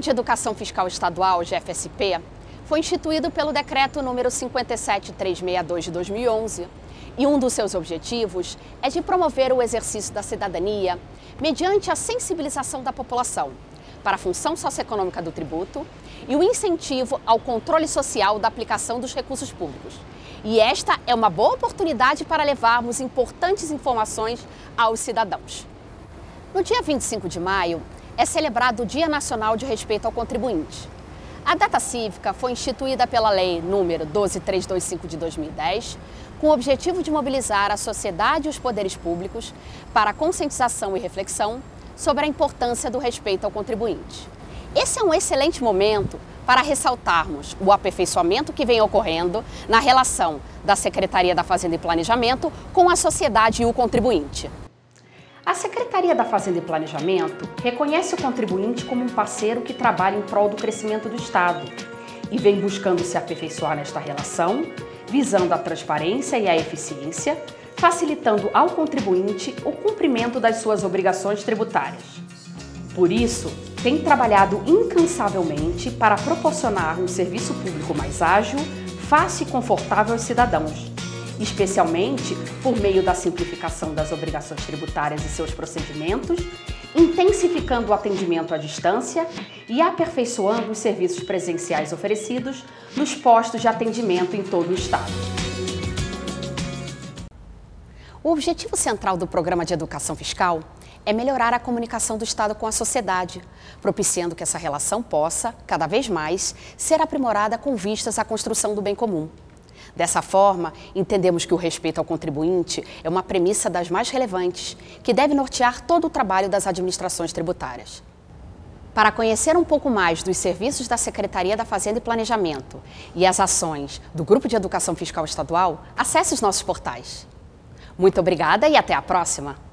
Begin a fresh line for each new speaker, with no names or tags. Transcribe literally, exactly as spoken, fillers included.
de Educação Fiscal Estadual, G F S P, foi instituído pelo Decreto número cinquenta e sete mil trezentos e sessenta e dois de dois mil e onze e um dos seus objetivos é de promover o exercício da cidadania mediante a sensibilização da população para a função socioeconômica do tributo e o incentivo ao controle social da aplicação dos recursos públicos. E esta é uma boa oportunidade para levarmos importantes informações aos cidadãos. No dia vinte e cinco de maio, é celebrado o Dia Nacional de Respeito ao Contribuinte. A data cívica foi instituída pela Lei número doze mil trezentos e vinte e cinco de dois mil e dez, com o objetivo de mobilizar a sociedade e os poderes públicos para a conscientização e reflexão sobre a importância do respeito ao contribuinte. Esse é um excelente momento para ressaltarmos o aperfeiçoamento que vem ocorrendo na relação da Secretaria da Fazenda e Planejamento com a sociedade e o contribuinte. A Secretaria da Fazenda e Planejamento reconhece o contribuinte como um parceiro que trabalha em prol do crescimento do Estado e vem buscando se aperfeiçoar nesta relação, visando a transparência e a eficiência, facilitando ao contribuinte o cumprimento das suas obrigações tributárias. Por isso, tem trabalhado incansavelmente para proporcionar um serviço público mais ágil, fácil e confortável aos cidadãos, especialmente por meio da simplificação das obrigações tributárias e seus procedimentos, intensificando o atendimento à distância e aperfeiçoando os serviços presenciais oferecidos nos postos de atendimento em todo o Estado. O objetivo central do Programa de Educação Fiscal é melhorar a comunicação do Estado com a sociedade, propiciando que essa relação possa, cada vez mais, ser aprimorada com vistas à construção do bem comum. Dessa forma, entendemos que o respeito ao contribuinte é uma premissa das mais relevantes, que deve nortear todo o trabalho das administrações tributárias. Para conhecer um pouco mais dos serviços da Secretaria da Fazenda e Planejamento e as ações do Grupo de Educação Fiscal Estadual, acesse os nossos portais. Muito obrigada e até a próxima!